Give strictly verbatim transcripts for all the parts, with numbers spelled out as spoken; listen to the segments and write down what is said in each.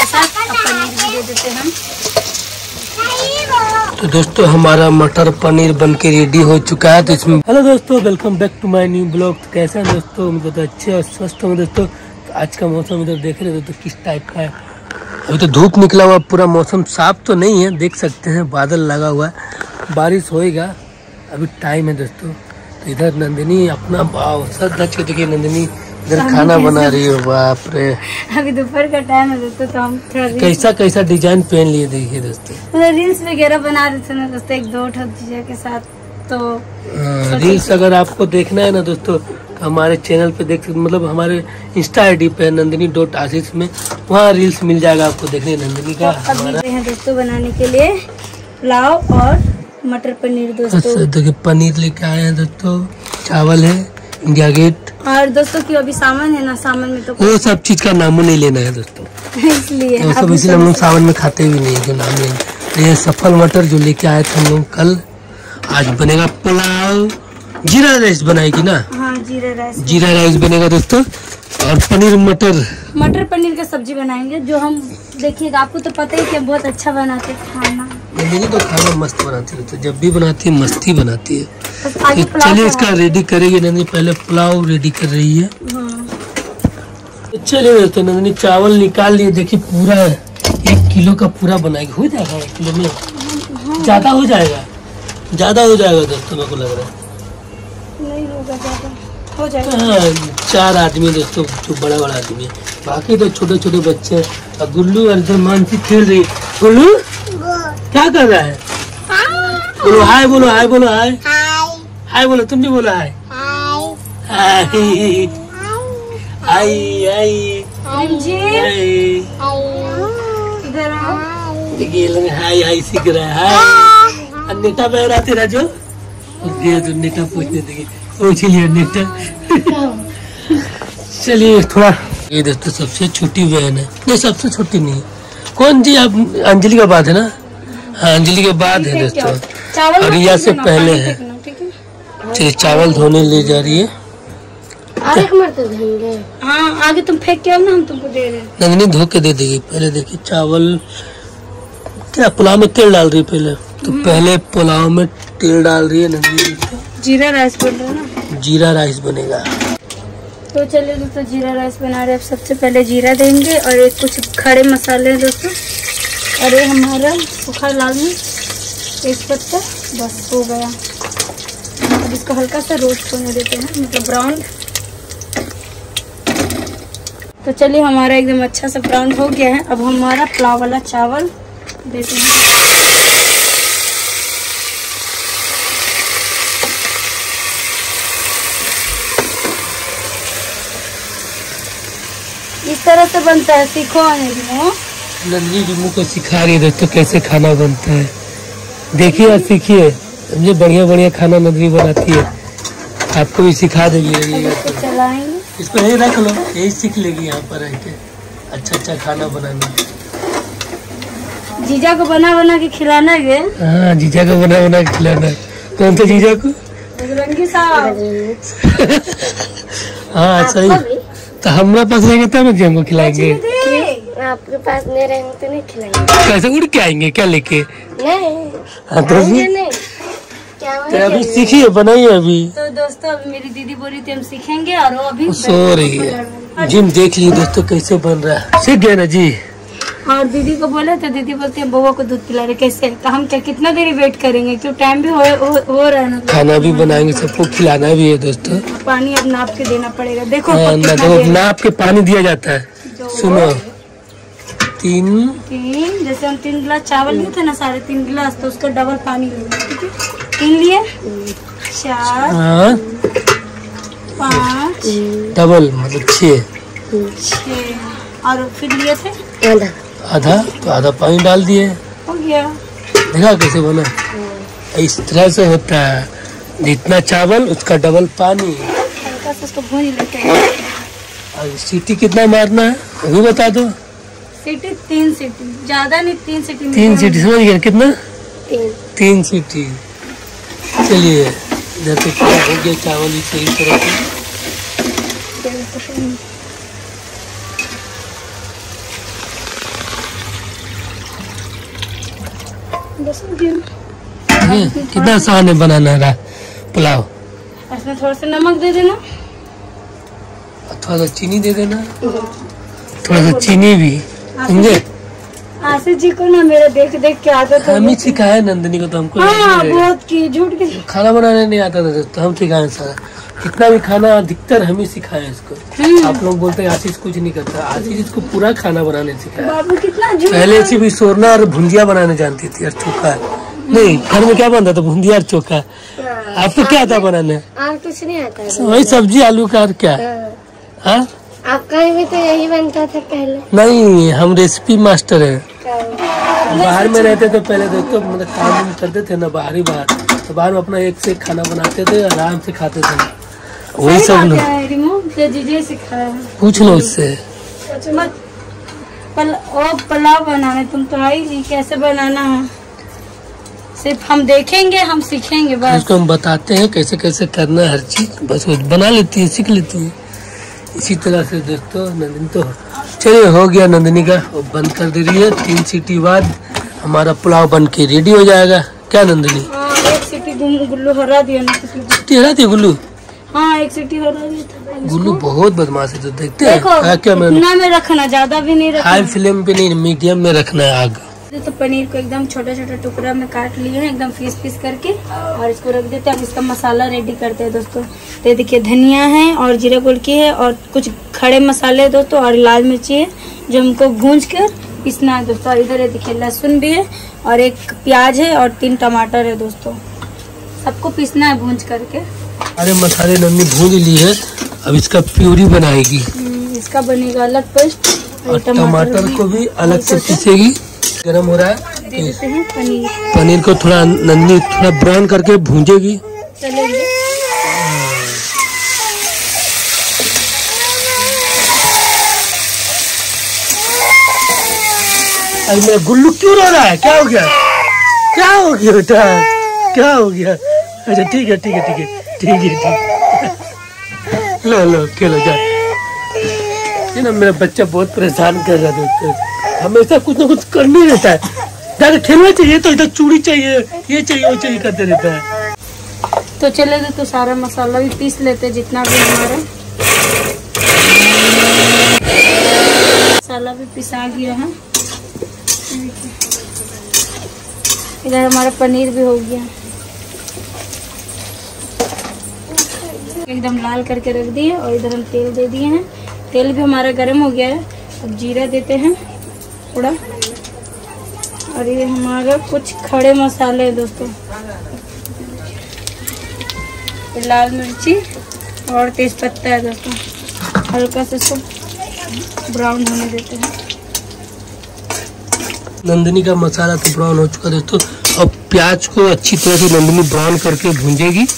साथ अब पनीर भी दे देते हैं हम। तो दोस्तों हमारा मटर पनीर बनके रेडी हो चुका है। तो इसमें हेलो दोस्तों, welcome back to my new blog. तो कैसे हैं दोस्तों? उनको तो अच्छे और स्वस्थ होंगे दोस्तों। तो आज का मौसम इधर देख रहे हो तो किस टाइप का है। अभी तो धूप निकला हुआ, पूरा मौसम साफ तो नहीं है, देख सकते हैं बादल लगा हुआ है, बारिश होएगा, अभी टाइम है दोस्तों। तो इधर नंदिनी अपना भाव सर धच के देखिए, नंदिनी इधर खाना बना रही हो। बाप रे, अभी दोपहर का टाइम है दोस्तों, तो हम थोड़ा कैसा कैसा डिजाइन पहन लिए देखिए दोस्तों। मतलब रील्स वगैरह बना रहे थे ना दोस्तों, एक दो जीजा के साथ। तो रील्स अगर आपको देखना है ना दोस्तों, तो हमारे चैनल पे देख सकते, मतलब हमारे इंस्टा आई डी पे नंदिनी डॉट आशीष में, वहाँ रील्स मिल जाएगा आपको देखने नंदिनी का। तो अभी हैं दोस्तों बनाने के लिए पुलाव और मटर पनीर दोस्तों। देखिए पनीर लेके आए हैं दोस्तों, चावल है, इंडिया गेट, और दोस्तों की अभी सामान है ना, सामान में तो वो सब चीज का नाम नहीं लेना है दोस्तों, इसलिए वो सब इसलिए हम लोग सावन में खाते भी नहीं जो नाम लेना। ये सफल मटर जो लेके आए थे हम लोग कल, आज बनेगा पुलाव। जीरा राइस बनाएगी ना? हाँ, जीरा राइस जीरा राइस बनेगा दोस्तों, और पनीर मटर मटर पनीर का सब्जी बनाएंगे, जो हम देखिएगा, आपको तो पता ही कि हम बहुत अच्छा बनाते हैं खाना। नंदिनी तो खाना मस्त बनाती है, तो जब भी बनाती है मस्ती बनाती है। आगे तो चलिए इसका रेडी करेगी नंदिनी, पहले पुलाव रेडी कर रही है। हाँ। तो चलिए दोस्तों, नंदिनी चावल निकाल लिए, देखिए पूरा एक किलो का पूरा बनाएगी। हो जाएगा एक किलो में? ज्यादा हो जाएगा, ज्यादा हो जाएगा दोस्तों, मेरे को लग रहा है नहीं होगा, ज्यादा हो जाएगा। हाँ, चार आदमी दोस्तों, जो बड़ा बड़ा आदमी है, बाकी तो छोटे छोटे बच्चे हैं। और गुल्लू और इधर मानसी खेल रही है। गुल्लू क्या कर रहा है? बोलो हाय, बोलो हाय, बोलो हाय, हाय बोलो, तुम भी बोलो हाय, हाय हाय हाय इधर आओ। देखिए लोग हाय हाय सीख रहा है। हाय नेटा बह रहा तेरा जो तो नेटा पूछने देखिए, पूछ लिया नेटा। चलिए थोड़ा, ये दोस्तों सबसे छोटी बहन है, नहीं सबसे छोटी नहीं, कौन जी आप? अंजलि का बाद है ना? हाँ, अंजलि के बाद है दोस्तों, और रिया से पहले है। चलिए चावल धोने ले जा रही है। हाँ, आगे तुम फेंक के आओ ना, हम तुमको दे रहे हैं। नंदिनी धो के दे देगी। पहले देखिए चावल, क्या पुलाव में तेल डाल रही है पहले? तो पहले पुलाव में तेल डाल रही है नंदिनी। जीरा राइस बन रहा है ना, जीरा राइस बनेगा। तो चलिए दोस्तों, जीरा राइस बना रहे हैं। सबसे पहले जीरा देंगे, और एक कुछ खड़े मसाले हैं दोस्तों, और ये हमारा सूखा लाल मिर्च एक पत्ता, बस हो गया। अब इसको हल्का सा रोस्ट होने देते हैं, मतलब ब्राउन। तो चलिए हमारा एकदम अच्छा सा ब्राउन हो गया है। अब हमारा पुलाव वाला चावल देते हैं। इस तरह से बनता है, सीखो। नंदिनी जी मुझको सिखा रही है दोस्तों कैसे खाना बनता है, देखिए और सीखिए। मुझे बढ़िया बढ़िया खाना नंदिनी बनाती है, आपको भी सिखा देगी। इसको चलाएंगे, इसको यही रख लो, यही सीख लेगी यहाँ पर रह के अच्छा अच्छा खाना बनाना। जीजा को बना बना के खिलाना है। हाँ, जीजा को बना बना के खिलाना है। कौन सा जीजा को? बजरंगी साहब। हाँ सही, तो हमारे पास रहेंगे तब ना हमको खिलाएंगे। आपके पास नहीं रहेंगे तो नहीं खिलाएंगे। कैसे उड़ के आएंगे क्या लेके? नहीं, हाँ, तो नहीं। तो अभी सीखिए, बनाइए अभी। तो दोस्तों अभी मेरी दीदी बोल रही थी हम सीखेंगे, और वो अभी सो रही है। जिम देख ली दोस्तों कैसे बन रहा है, सीख गए ना जी। और दीदी को बोले तो दीदी बोलती है बउआ को दूध पिला रहे, कैसे? तो हम क्या कितना देरी वेट करेंगे, क्यों टाइम भी हो, हो, हो रहा है ना। खाना भी बनाएंगे, सबको खिलाना भी है दोस्तों। पानी अब नाप के देना पड़ेगा, देखो नाप के पानी दिया जाता है। सुनो, तीन तीन जैसे हम तीन गिलास चावल लिए थे ना, साढ़े तीन गिलास, तो उसका डबल पानी लेंगे। ठीक है, तीन लिए, चार, पाँच, डबल मतलब छः, छः, और फिर लिए थे आधा आधा तो आधा पानी डाल दिए, हो गया। देखा कैसे बना? इस तरह से होता है, जितना चावल उसका डबल पानी। हल्का से उसको भून लेते हैं। सीटी कितना मारना है अभी बता दो? सीटी तीन सीटी, ज्यादा नहीं, तीन सीटी। तीन सीटी समझ गया कितना? तीन तीन सीटी। चलिए इधर तो क्या हो गया चावल ही सही तरह से। लहसुन भी ये कितना आसान है बनाना है पुलाव। इसमें थोड़ा सा नमक दे देना, थोड़ा सा चीनी दे देना, थोड़ा सा चीनी भी, समझे। आशीष जी को ना मेरा देख देख के आदत है। हम ही सिखाए नंदिनी को, तो हमको हाँ, बहुत की झूठ की खाना बनाने नहीं आता था तो हम सिखाए सारा। कितना भी खाना अधिकतर हम ही सिखाए इसको। आप लोग बोलते हैं आशीष कुछ नहीं करता, आशीष इसको पूरा खाना बनाने सिखाया। बाबू कितना झूठ। पहले से भी सोरना और भुंजिया बनाने जानती थी और चोखा। नहीं, घर में क्या बनता था? भुंजिया और चोखा। आपको क्या आता बनाने? और कुछ नहीं आता। वही सब्जी आलू का और क्या। हाँ, आपका भी तो यही बनता था पहले। नहीं, हम रेसिपी मास्टर है। बाहर में रहते तो पहले दोस्तों मतलब काम करते थे ना, बाहर ही बाहर, तो बाहर में अपना एक से एक खाना बनाते थे, आराम से खाते थे। वही सब लोग पूछ लो उससे। मत पल, ओ पुलाव बनाने तुम तो आई नहीं, कैसे बनाना है सिर्फ हम देखेंगे, हम सीखेंगे बस। उसको हम बताते हैं कैसे कैसे करना है हर चीज, बस वो बना लेती है, सीख लेती है। इसी तरह से दोस्तों नंदिनी तो चलिए हो गया नंदिनी का, वो बंद कर दे रही है। तीन सीटी बाद हमारा पुलाव बन के रेडी हो जाएगा। क्या नंदिनी? हाँ, एक सीटी गुल्लू हरा दिया ना। सीटी हरा दिया गुल्लू? हाँ, एक सीटी हरा दिया था। गुल्लू बहुत बदमाश है, तो देखते हैं क्या इतना में रखना, ज्यादा भी नहीं रखना, हाई फ्लेम पे नहीं, मीडियम में रखना है आग। तो पनीर को एकदम छोटा छोटा टुकड़ा में काट लिए हैं, एकदम पीस पीस करके, और इसको रख देते हैं। अब इसका मसाला रेडी करते हैं दोस्तों। तो देखिए धनिया है और जीरा गुड़की है और कुछ खड़े मसाले है दोस्तों, और लाल मिर्ची है जो हमको भूंज कर पीसना है दोस्तों। और इधर है देखिए लहसुन भी है और एक प्याज है और तीन टमाटर है दोस्तों, सबको पीसना है भूंज करके। अरे मसाले नन्नी भून ली है, अब इसका प्यूरी बनाएगी। इसका बनेगा अलग पेस्ट, और टमाटर को भी अलग से पीसेगी। गरम हो रहा है, दे देते हैं पनीर। पनीर को थोड़ा नन्नी थोड़ा ब्राउन करके भूंजेगी। चलेंगे अरे मेरा गुल्लू क्यों रो रहा है? क्या हो गया? क्या हो गया बेटा? क्या हो गया? अच्छा ठीक है ठीक है ठीक है ठीक है ठीक है लो लो खेलो जा। ये ना मेरा बच्चा बहुत परेशान कर रहा है दोस्तों, हमेशा कुछ ना कुछ करने रहता है। जाके खेलना चाहिए तो इधर चूड़ी चाहिए, ये चाहिए वो चाहिए करते रहता है। तो चले तो सारा मसाला भी पीस लेते जितना भी हमारा मसाला भी पिसा गया है। इधर हमारा पनीर भी हो गया, एकदम लाल करके रख दिए। और इधर हम तेल दे दिए हैं, तेल भी हमारा गर्म हो गया है। अब जीरा देते हैं थोड़ा, और ये हमारा कुछ खड़े मसाले हैं दोस्तों, लाल मिर्ची और तेज पत्ता है दोस्तों। हल्का से इसको ब्राउन होने देते हैं। नंदिनी का मसाला तो ब्राउन हो चुका दोस्तों, अब प्याज को अच्छी तरह से नंदिनी ब्राउन करके भूंजेगी।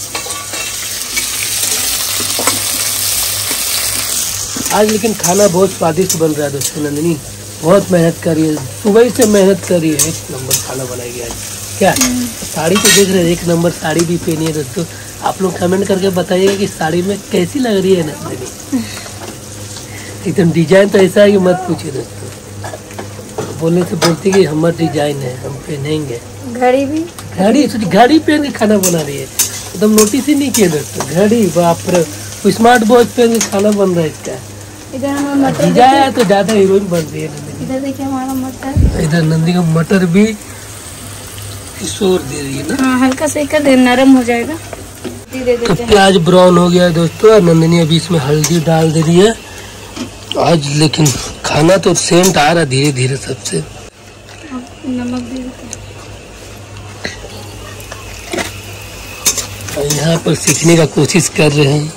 आज लेकिन खाना बहुत स्वादिष्ट बन रहा है दोस्तों। नंदिनी बहुत मेहनत कर रही है, सुबह से मेहनत कर रही है, एक नंबर खाना बनाएगी आज। क्या साड़ी तो देख रहे हैं, एक नंबर साड़ी भी पहनी है दोस्तों। आप लोग कमेंट करके बताइएगा कि साड़ी में कैसी लग रही है नंदिनी। एकदम डिजाइन तो ऐसा है कि मत पूछिए दोस्तों, बोलने से बोलती कि हमारा डिजाइन है, हम पहनेंगे। घड़ी भी घड़ी घड़ी पहन के खाना बना रही है, एकदम नोटिस ही नहीं किया दोस्तों। घड़ी बाप रे, स्मार्ट वॉच पहन के खाना बन रहा है इसका। इधर हमारा मटर जीजा है तो ज्यादा हीरोइन बन रही है नंदिनी। इधर देखिए हमारा मटर, इधर नंदी का मटर भी शोर दे रही है ना। हाँ, हल्का से कर दे, नरम हो जाएगा। दे दे तो देते हैं। प्याज ब्राउन हो गया है दोस्तों, और नंदिनी अभी इसमें हल्दी डाल दे रही है आज। लेकिन खाना तो सेंट आ रहा धीरे धीरे सबसे। नमक दे देते हैं। और यहाँ पर सीखने का कोशिश कर रहे हैं।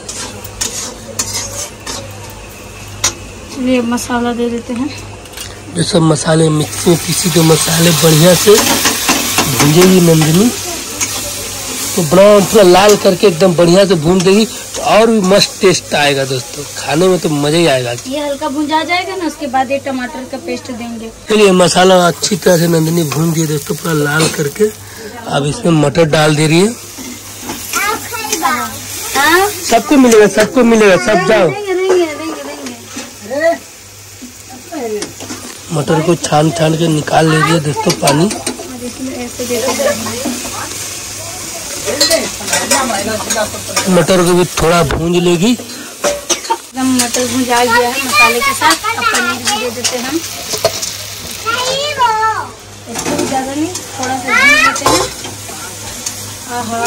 ये मसाला दे देते हैं। जो सब मसाले मिक्स में पीसी जो मसाले बढ़िया से भूंजेगी नंदिनी, तो ब्राउन थोड़ा लाल करके एकदम बढ़िया से भून देगी तो और भी मस्त टेस्ट आएगा दोस्तों, खाने में तो मजा ही आएगा। ये हल्का भुंजा जाएगा ना, उसके बाद ये टमाटर का पेस्ट देंगे। चलिए मसाला अच्छी तरह से नंदिनी भून दिए दोस्तों, पूरा लाल करके। अब इसमें मटर डाल दे रही है। हाँ? सबको मिलेगा सबको मिलेगा, सब जाओ। देंगे, देंगे, देंगे, देंगे। मटर को छान छान के निकाल लीजिए दोस्तों पानी। और इसमें ऐसे आपको देखा। मटर को भी थोड़ा भूंज लेगी। एकदम मटर भुंजा गया है मसाले के साथ। अब पनीर भी दे देते हैं हम। इसको भी ज़्यादा नहीं, थोड़ा सा भून देते हैं। आहा,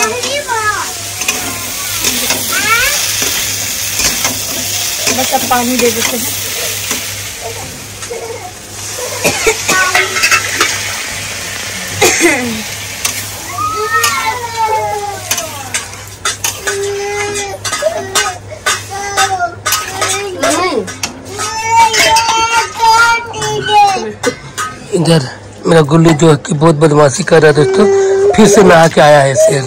बस अब पानी दे देते हैं। इधर मेरा गुल्लू जो है कि बहुत बदमाशी कर रहा है दोस्तों, फिर से नहा के आया है शेर।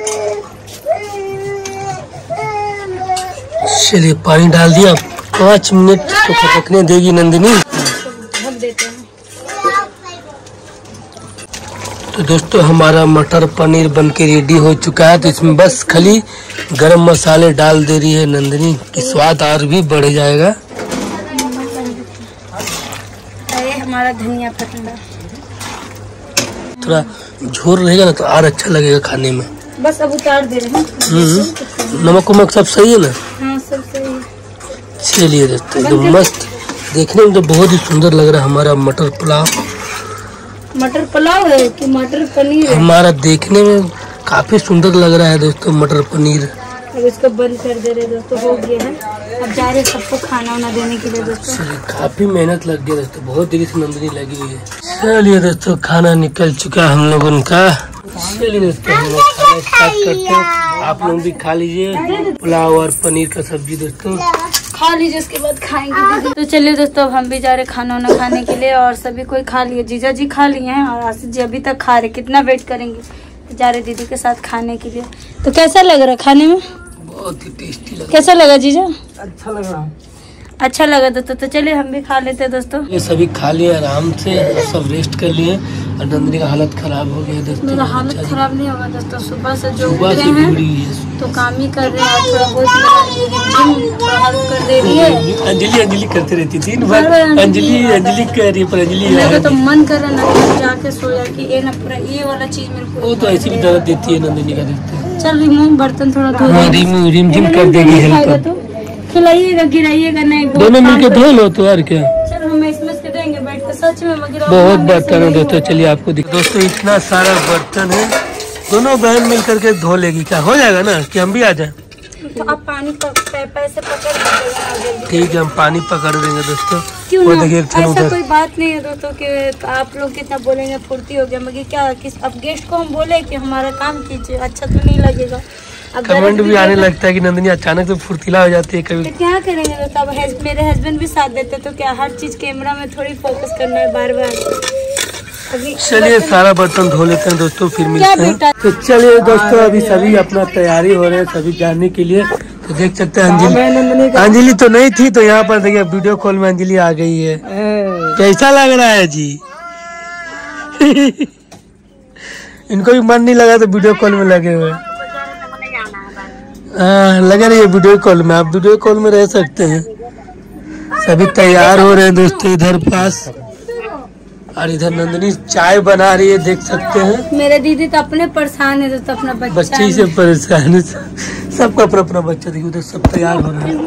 चलिए पानी डाल दिया, पाँच मिनट तो खटकने देगी नंदिनी। ढक देते हैं। तो दोस्तों हमारा मटर पनीर बनके रेडी हो चुका है। तो इसमें बस खाली गरम मसाले डाल दे रही है नंदिनी कि स्वाद और भी बढ़ जाएगा। हमारा धनिया पत्ता थोड़ा झोर रहेगा ना तो और अच्छा लगेगा खाने में। बस अब उतार दे रहे हैं। नमक वमक सब सही है ना? हाँ सब सही है। चलिए दोस्तों एकदम मस्त, देखने में तो बहुत ही सुंदर लग रहा है हमारा मटर पुलाव। मटर पुलाव है कि मटर पनीर है? हमारा देखने में काफी सुंदर लग रहा है दोस्तों मटर पनीर। अब इसको बंद कर दे रहे दोस्तों, हो गया है। अब जा रहे सबको खाना वाना देने के लिए दोस्तों। काफी मेहनत लग गई दोस्तों, बहुत देरी से नंदिनी लगी हुई है। चलिए दोस्तों खाना निकल चुका हम लोगों का। चलिए दोस्तों हम लोग खाना स्टार्ट करते हैं। आप लोग भी खा लीजिए पुलाव और पनीर का सब्जी दोस्तों। खा लीजिए उसके बाद खाएंगे। तो चलिए दोस्तों अब हम भी जा रहे खाना वाना खाने के लिए और सभी कोई खा लिए। जीजा जी खा लिए हैं और आशीष जी अभी तक खा रहे, कितना वेट करेंगे। तो जा रहे दीदी के साथ खाने के लिए। तो कैसा लग रहा है खाने में? बहुत ही टेस्टी लगा। कैसा लगा जीजा? अच्छा लग रहा अच्छा लगा दोस्तों। तो चलिए हम भी खा लेते हैं दोस्तों। ये सभी खा लिए आराम से, सब रेस्ट कर लिए और नंदिनी का हालत खराब हो गया दोस्तों। मेरा हालत खराब नहीं होगा दोस्तों, सुबह से जो सुबह उठे से हैं बिगड़ी है तो काम ही कर रहे हैं और थोड़ा बहुत हेल्प कर दे रही है। अंजलि अंजलि करते रहती दिन भर। अंजलि अंजलि कर रही है पर अंजलि मेरे को तो मन कर रहा है ना जाके सोया कि ये ना पूरा ये वाला चीज मेरे को। वो तो ऐसी भी दर्द देती है नंदिनी का देखते हैं। चल रिमूव बर्तन थोड़ा धो हाँ, रिम रिम जिम कर देगी हेल्प। खिलाइएगा गिराइएगा नहीं, दोनों मिलके धो लो तो यार क्या। चलो हम इसमें से देंगे बैठ के, सच में गिरा। बहुत बर्तन है दोस्तों, चलिए आपको दिख दोस्तों इतना सारा बर्तन है, दोनों बहन मिल करके धो लेगी। क्या हो जाएगा ना कि हम भी आ जाए? तो आप पानी पैसे पकड़ दीजिएगा। ठीक है हम पानी पकड़ देंगे दोस्तों। क्यों वो ना? देखिए ऐसा कोई बात नहीं है दोस्तों कि आप लोग कितना बोलेंगे फुर्ती हो गया मगर क्या किस अब गेस्ट को हम बोले कि हमारा काम कीजिए, अच्छा तो नहीं लगेगा। कमेंट भी आने लगता है कि नंदिनी अचानक से फुर्तीला हो जाती है कभी। तो क्या करेंगे दोस्तों, अब मेरे हस्बैंड भी साथ देते तो क्या हर चीज कैमरा में थोड़ी फोकस करना है बार बार। चलिए सारा बर्तन धो लेते हैं दोस्तों, फिर मिलते हैं। तो चलिए दोस्तों अभी सभी अपना तैयारी हो रहे हैं सभी जाने के लिए। तो देख सकते हैं अंजलि अंजलि तो नहीं थी, तो यहाँ पर देखिए वीडियो कॉल में अंजलि आ गई है। कैसा लग रहा है जी? इनको भी मन नहीं लगा तो वीडियो कॉल में लगे हुए। हाँ लगे रहिए वीडियो कॉल में, आप वीडियो कॉल में रह सकते हैं। सभी तैयार हो रहे हैं दोस्तों इधर पास, और इधर नंदिनी चाय बना रही है देख सकते हैं। मेरे दीदी तो अपने परेशान है दोस्तों, अपना बच्चा बच्चे से परेशान है, सबका अपना अपना बच्चा देखिए उधर सब तैयार हो रहे हैं।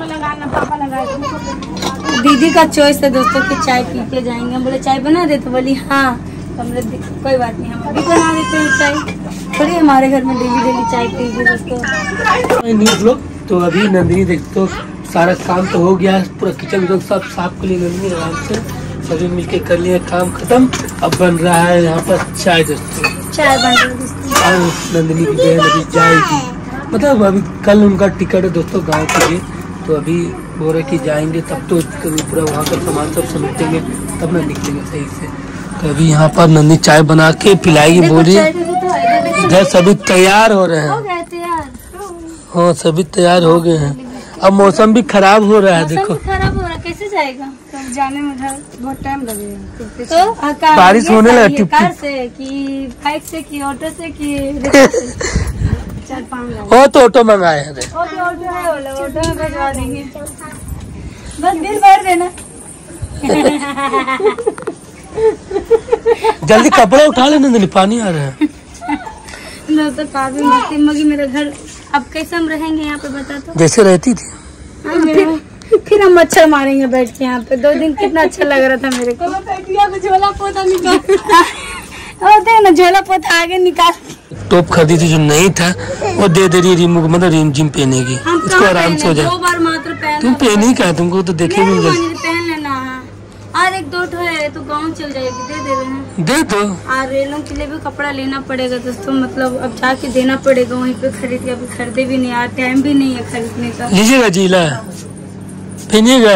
दीदी का चॉइस है दोस्तों कि चाय पी के जाएंगे। हम बोले चाय बना दे तो बोली हाँ, तो हम कोई बात नहीं हम अभी बना देते हैं चाय। थोड़ी हमारे घर में डेली डेली चाय पीजिए दोस्तों। तो अभी नंदिनी देखते तो सारा काम तो हो गया, पूरा किचन विचन सब साफ कर लिया नंदिनी आराम से, सभी मिलके कर लिए काम खत्म। अब बन रहा है यहाँ पर चाय दोस्तों, चाय बन रही है। नंदिनी की बहन अभी जाएगी, मतलब अभी कल उनका टिकट है दोस्तों गाँव के लिए, तो अभी बोल रहे कि जाएंगे तब तो पूरा वहाँ का सामान सब समेटेंगे तब ना निकलेंगे सही से। तो अभी यहाँ पर नंदिनी चाय बना के पिलाएगी बोली। इधर सभी तैयार हो रहे हैं, हाँ सभी तैयार हो गए हैं। अब मौसम भी खराब हो रहा है, देखो खराब हो रहा है, कैसे जाएगा? तो जाने में उधर बहुत टाइम लगेगा। तो बारिश होने लगा, कार से कि बाइक से कि ऑटो से कि चार पाँच हो तो ऑटो मंगाए हैं। ऑटो ऑटो है, ऑटो में भिजवा देंगे, बस बिल भर देना। जल्दी कपड़ा उठा लेना नंदिनी, पानी आ रहा है। दोस्तों काफी मस्ती मगी मेरे घर। अब कैसे हम रहेंगे यहाँ पे बता तो? जैसे रहती थी। फिर फिर हम मच्छर मारेंगे बैठ के यहाँ पे। दो दिन कितना अच्छा लग रहा था मेरे को। झोला पोता निकाल देख ना, झोला पोता आगे निकाल। टॉप खरीदी थी जो नहीं था वो दे दे रही रिमू को, मतलब रिम जिम पहने की, इसको आराम से हो जाए। दो बार मात्र पहन। तुम पहनी क्या? तुमको तो देखे मिल जाए। पहन लेना और एक दो ठो है तो गाँव चल जाएगी, दे दे रहे हैं। दे दो। और रेलों के लिए भी कपड़ा लेना पड़ेगा दोस्तों, मतलब अब जाके देना पड़ेगा वहीं पे खरीद के। अभी खरीदे भी नहीं यार, टाइम भी नहीं है खरीदने का। लीजिएगा जीला पहनिएगा।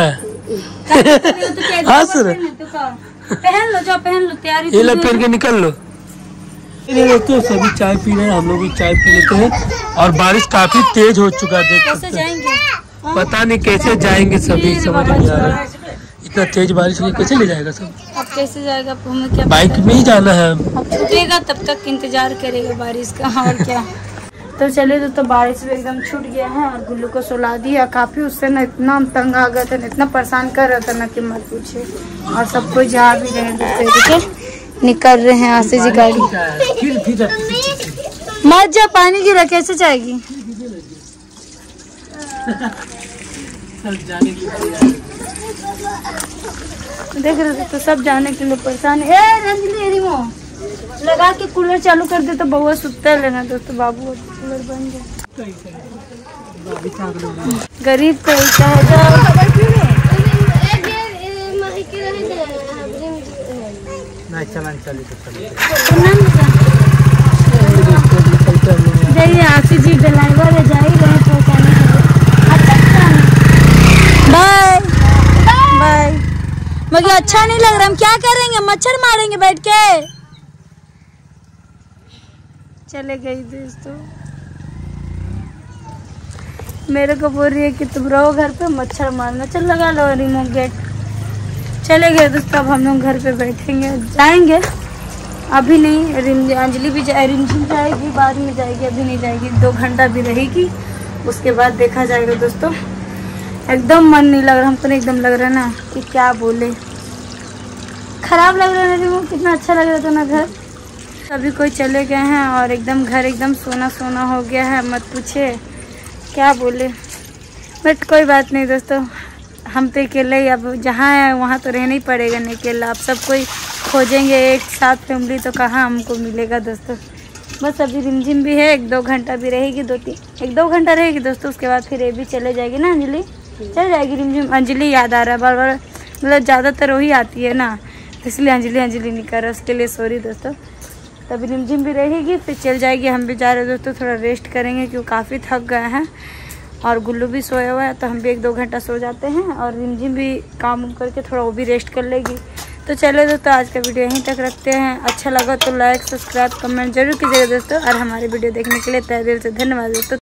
हाँ सर पहन लो, जाओ पहन लो, तैयारी ये लो पहन के निकल लो। दोस्तों सभी चाय पी रहे हैं, हम लोग भी चाय पी लेते हैं। और बारिश काफी तेज हो चुका है, देख कैसे जाएंगे पता नहीं कैसे जाएंगे, सभी समझ नहीं आ रहा है। इतना तेज बारिश में कैसे ले जाएगा सब? अब कैसे जाएगा? अब हमें क्या बाइक में ही जाना है। अब छूटेगा तब तक इंतजार करेगा बारिश का, और क्या। तो चलिए तो, तो बारिश भी एकदम छूट गया है और गुल्लू को सुला दिया। काफी उससे ना इतना तंग आ गया था, इतना परेशान कर रहा था ना कि मत पूछे। और सब कोई जा भी रहे हैं, निकल रहे हैं यहाँ से जी गाड़ी। मत जा, पानी गिरा कैसे जाएगी? देख रहे थे तो सब जाने के लिए परेशान है। ए रंजली रिमो लगा के कूलर चालू कर दे तो बउआ सुतता लेना दोस्तों। बाबू कूलर बन गया। गरीब तो ऐसा है। जाइए आशी जी ड्राइवर है, जा ही रहे पहुँचाने के लिए। Bye bye. मुझे अच्छा नहीं लग रहा, हम क्या करेंगे? मच्छर मारेंगे बैठ के। चले गई दोस्तों, मेरे को बोल रही है कि तुम रहो घर पे, मच्छर मारना। चल लगा लो रिमोट गेट। चले गए दोस्तों, अब हम लोग घर पे बैठेंगे, जाएंगे अभी नहीं। रिम अंजलि भी जाए, रिमझिम जाएगी, बाद में जाएगी, अभी नहीं जाएगी। दो घंटा भी रहेगी, उसके बाद देखा जाएगा दोस्तों। एकदम मन नहीं लग रहा हमको, नहीं एकदम लग रहा ना कि क्या बोले, खराब लग रहा है ना रिमोट। कितना अच्छा लग रहा था ना घर। सभी कोई चले गए हैं और एकदम घर एकदम सोना सोना हो गया है, मत पूछे क्या बोले। बट कोई बात नहीं दोस्तों, हम तो अकेले ही, अब जहाँ है वहाँ तो रहना ही पड़ेगा नहीं अकेला। अब सब कोई खोजेंगे एक साथ फैमिली, तो कहाँ हमको मिलेगा दोस्तों। बस अभी रिमझिम भी है, एक दो घंटा भी रहेगी, दो तीन एक दो घंटा रहेगी दोस्तों। उसके बाद फिर ये भी चले जाएगी ना अंजलि, चल जाएगी रिमझिम। अंजलि याद आ रहा है बार बार, मतलब ज़्यादातर वही आती है ना, इसलिए अंजलि अंजलि नहीं कर रहा, उसके लिए सॉरी दोस्तों। तभी रिमझिम भी रहेगी, फिर चल जाएगी। हम भी जा रहे हैं दोस्तों, थोड़ा रेस्ट करेंगे क्योंकि काफ़ी थक गए हैं। और गुल्लू भी सोया हुआ है, तो हम भी एक दो घंटा सो जाते हैं। और रिमझिम भी काम उम करके थोड़ा वो भी रेस्ट कर लेगी। तो चलो दोस्तों, आज का वीडियो यहीं तक रखते हैं। अच्छा लगा तो लाइक सब्सक्राइब कमेंट जरूर कीजिएगा दोस्तों। और हमारे वीडियो देखने के लिए तहे दिल से धन्यवाद दोस्तों।